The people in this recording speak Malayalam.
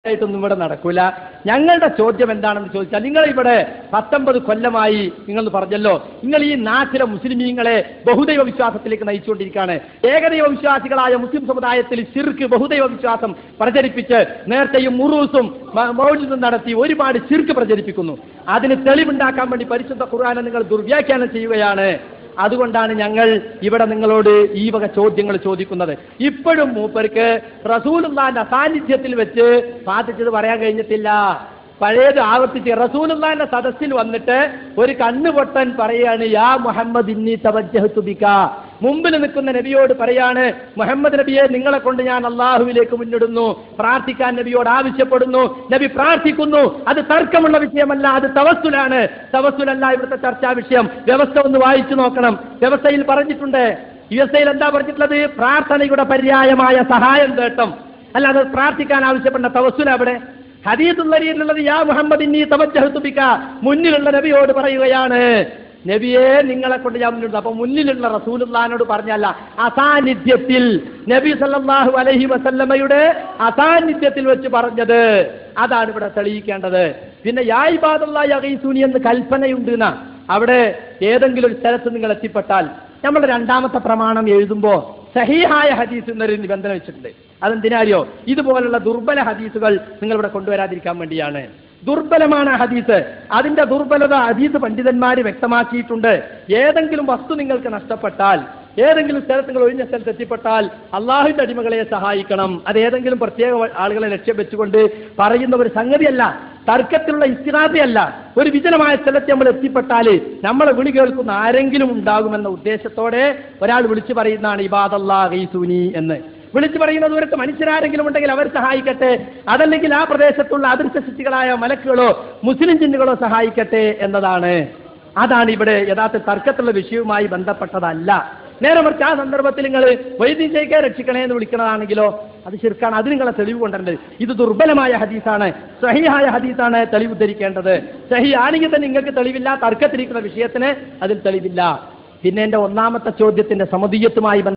ായിട്ടൊന്നും ഇവിടെ നടക്കൂല. ഞങ്ങളുടെ ചോദ്യം എന്താണെന്ന് ചോദിച്ചാൽ, നിങ്ങൾ ഇവിടെ 19 കൊല്ലമായി നിങ്ങൾ പറഞ്ഞല്ലോ, നിങ്ങൾ ഈ നാട്ടിലെ മുസ്ലിമീങ്ങളെ ബഹുദൈവ വിശ്വാസത്തിലേക്ക് നയിച്ചുകൊണ്ടിരിക്കുകയാണ്. ഏകദൈവ വിശ്വാസികളായ മുസ്ലിം സമുദായത്തിൽ ശിർക്ക് ബഹുദൈവ വിശ്വാസം പ്രചരിപ്പിച്ച് നേരത്തെയും മുറൂസും മൗലിദും നടത്തി ഒരുപാട് ശിർക്ക് പ്രചരിപ്പിക്കുന്നു. അതിന് തെളിവുണ്ടാക്കാൻ വേണ്ടി പരിശുദ്ധ ഖുർആനെ നിങ്ങൾ ദുർവ്യാഖ്യാനം ചെയ്യുകയാണ്. അതുകൊണ്ടാണ് ഞങ്ങൾ ഇവിടെ നിങ്ങളോട് ഈ വക ചോദ്യങ്ങൾ ചോദിക്കുന്നത്. ഇപ്പോഴും മൂപ്പർക്ക് റസൂലുള്ളാഹിന്റെ സാന്നിധ്യത്തിൽ വെച്ച് സാധിച്ചത് പറയാൻ കഴിഞ്ഞിട്ടില്ല. പഴയത് ആവർത്തിച്ച് റസൂലുള്ളാഹിന്റെ സദസ്സിൽ വന്നിട്ട് ഒരു കണ്ണുപൊട്ടൻ പറയാണ്, യാ മുഹമ്മദ് ഇന്നി തവജ്ജഹ്തു ബിക. മുമ്പിൽ നിൽക്കുന്ന നബിയോട് പറയാണ്, മുഹമ്മദ് നബിയെ നിങ്ങളെ കൊണ്ട് ഞാൻ അള്ളാഹുവിലേക്ക് മുന്നിടുന്നു, പ്രാർത്ഥിക്കാൻ നബിയോട് ആവശ്യപ്പെടുന്നു. നബി പ്രാർത്ഥിക്കുന്നു. അത് തർക്കമുള്ള വിഷയമല്ല, അത് തവസ്സുലാണ്. തവസ്സുലല്ല ഇവിടുത്തെ ചർച്ചാ വിഷയം. വ്യവസ്ഥ ഒന്ന് വായിച്ചു നോക്കണം. വ്യവസ്ഥയിൽ പറഞ്ഞിട്ടുണ്ട്, വ്യവസ്ഥയിൽ എന്താ പറഞ്ഞിട്ടുള്ളത്? പ്രാർത്ഥനയുടെ പര്യായമായ സഹായം തേട്ടം, അല്ലാതെ പ്രാർത്ഥിക്കാൻ ആവശ്യപ്പെട്ട തവസ്സുല. അവിടെ ഹദീസുള്ളതിലുള്ളത് യാ മുഹമ്മദ് ഇന്നി തവജ്ജഹ്തു ബിക. മുന്നിലുള്ള നബിയോട് പറയുകയാണ്, നബിയെ നിങ്ങളെ കൊണ്ട് ഞാൻ മുന്നിടുന്നു. അപ്പൊ മുന്നിലുള്ള റസൂലുള്ളാഹിനോട് പറഞ്ഞല്ല, അസാന്നിധ്യത്തിൽ നബി സല്ലല്ലാഹു അലൈഹി വസല്ലമയുടെ അസാന്നിധ്യത്തിൽ വെച്ച് പറഞ്ഞത്. അതാണ് ഇവിടെ തെളിയിക്കേണ്ടത്. പിന്നെ യാ ഇബാദല്ലാഹി അഗീസൂനി എന്ന് കൽപ്പനയുണ്ട് എന്നാ. അവിടെ ഏതെങ്കിലും ഒരു സ്ഥലത്ത് നിങ്ങൾ എത്തിപ്പെട്ടാൽ, നമ്മൾ രണ്ടാമത്തെ പ്രമാണം എഴുതുമ്പോൾ സഹീഹായ ഹദീസ് എന്നൊരു നിബന്ധന വെച്ചിട്ടുണ്ട്. അതെന്തിനാരിയോ? ഇതുപോലുള്ള ദുർബല ഹദീസുകൾ നിങ്ങൾ ഇവിടെ കൊണ്ടുവരാതിരിക്കാൻ വേണ്ടിയാണ്. ദുർബലമാണ് ഹദീസ്. അതിന്റെ ദുർബലത ഹദീസ് പണ്ഡിതന്മാർ വ്യക്തമാക്കിയിട്ടുണ്ട്. ഏതെങ്കിലും വസ്തു നിങ്ങൾക്ക് നഷ്ടപ്പെട്ടാൽ, ഏതെങ്കിലും സ്ഥലത്ത് നിങ്ങൾ ഒഴിഞ്ഞ സ്ഥലത്ത് എത്തിപ്പെട്ടാൽ അള്ളാഹുവിന്റെ അടിമകളെ സഹായിക്കണം. അത് ഏതെങ്കിലും പ്രത്യേക ആളുകളെ ലക്ഷ്യം വെച്ചുകൊണ്ട് പറയുന്ന ഒരു സംഗതിയല്ല, തർക്കത്തിലുള്ള ഇസ്തിനാദയല്ല. ഒരു വിജനമായ സ്ഥലത്ത് നമ്മൾ എത്തിപ്പെട്ടാൽ നമ്മളെ വിളി കേൾക്കുന്ന ആരെങ്കിലും ഉണ്ടാകുമെന്ന ഉദ്ദേശത്തോടെ ഒരാൾ വിളിച്ചു പറയുന്നതാണ് ഇബാദല്ലാഹി അഗീസൂനി എന്ന്. വിളിച്ചു പറയുന്ന ദൂരത്ത് മനുഷ്യരാരെങ്കിലും ഉണ്ടെങ്കിൽ അവർ സഹായിക്കട്ടെ, അതല്ലെങ്കിൽ ആ പ്രദേശത്തുള്ള അദൃശ്യ സൃഷ്ടികളായ മലക്കുകളോ മുസ്ലിം ജിന്നുകളോ സഹായിക്കട്ടെ എന്നതാണ്. അതാണ് ഇവിടെ യഥാർത്ഥ തർക്കത്തിലുള്ള വിഷയവുമായി ബന്ധപ്പെട്ടതല്ല. നേരെ മറിച്ച് ആ സന്ദർഭത്തിൽ നിങ്ങൾ വൈദ്യുതിയെ രക്ഷിക്കണേ എന്ന് വിളിക്കുന്നതാണെങ്കിലോ അത് ശിർക്കാണ്. അത് നിങ്ങളെ തെളിവ് കൊണ്ടുവരേണ്ടത്. ഇത് ദുർബലമായ ഹദീസാണ്, സഹീഹായ ഹദീസാണ് തെളിവ് ധരിക്കേണ്ടത്. സഹീ ആണെങ്കിൽ തന്നെ നിങ്ങൾക്ക് തെളിവില്ല, തർക്കത്തിരിക്കുന്ന വിഷയത്തിന് അതിൽ തെളിവില്ല. പിന്നെ എന്റെ ഒന്നാമത്തെ ചോദ്യത്തിന്റെ സമദിയത്തുമായി